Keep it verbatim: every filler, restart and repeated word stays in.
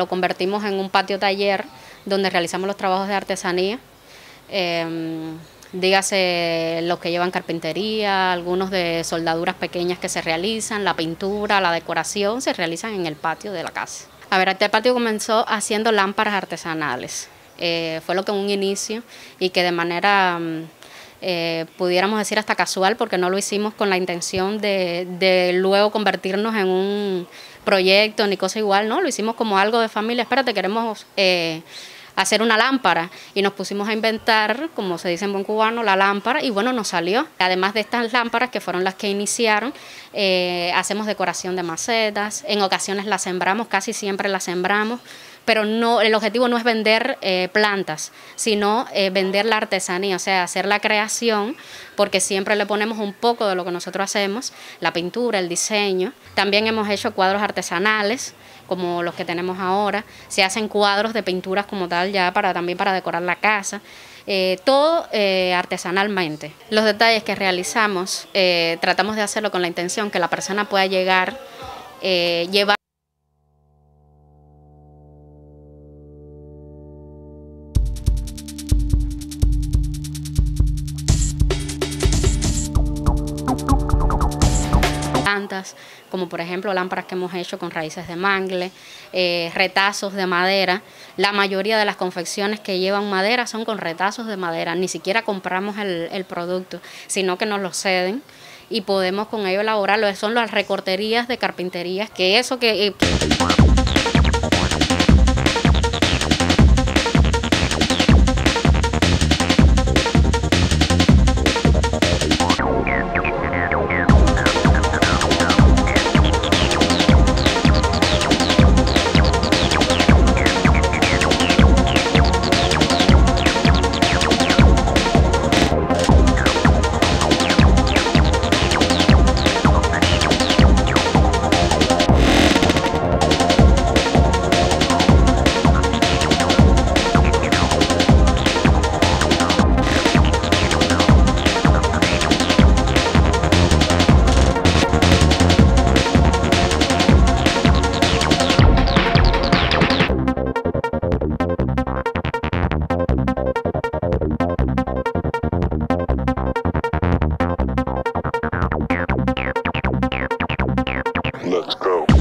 lo convertimos en un patio taller donde realizamos los trabajos de artesanía. Eh, dígase los que llevan carpintería, algunos de soldaduras pequeñas que se realizan, la pintura, la decoración, se realizan en el patio de la casa. A ver, este patio comenzó haciendo lámparas artesanales, eh, fue lo que en un inicio y que de manera, eh, pudiéramos decir hasta casual, porque no lo hicimos con la intención de, de luego convertirnos en un proyecto ni cosa igual, no, lo hicimos como algo de familia, espérate, queremos... Eh, hacer una lámpara y nos pusimos a inventar, como se dice en buen cubano, la lámpara y bueno, nos salió. Además de estas lámparas que fueron las que iniciaron, eh, hacemos decoración de macetas, en ocasiones las sembramos, casi siempre las sembramos, pero no, el objetivo no es vender eh, plantas, sino eh, vender la artesanía, o sea, hacer la creación, porque siempre le ponemos un poco de lo que nosotros hacemos, la pintura, el diseño. También hemos hecho cuadros artesanales, como los que tenemos ahora, se hacen cuadros de pinturas como tal ya para también para decorar la casa, eh, todo eh, artesanalmente. Los detalles que realizamos, eh, tratamos de hacerlo con la intención que la persona pueda llegar, eh, llevar plantas, como por ejemplo lámparas que hemos hecho con raíces de mangle, eh, retazos de madera. La mayoría de las confecciones que llevan madera son con retazos de madera, ni siquiera compramos el, el producto, sino que nos lo ceden y podemos con ello elaborarlo. Son las recorterías de carpinterías, que eso que... Eh, Let's go.